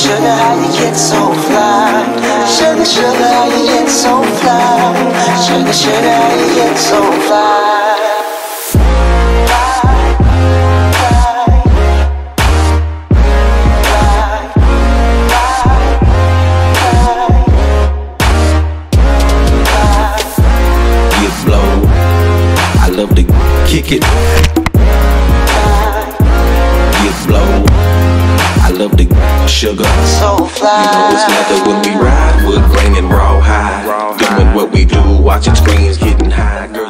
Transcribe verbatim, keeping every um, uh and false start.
sugar, how you get so fly? Sugar, sugar, how you get so fly? Sugar, sugar, how you get so fly? Love to kick it, get blow. I love the sugar, so fly. You know it's leather when we ride, wood grain and rawhide. Doing what we do, watching screens, getting high. Girl,